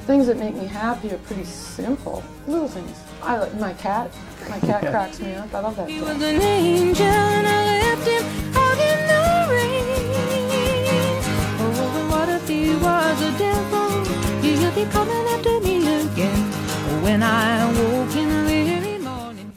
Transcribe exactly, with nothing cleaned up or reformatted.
things that make me happy are pretty simple, little things. I like my cat. My cat cracks me up. I love that. He was an angel and I left him out in the rain. Oh, what if he was a devil? He'll be coming after me again when I woke.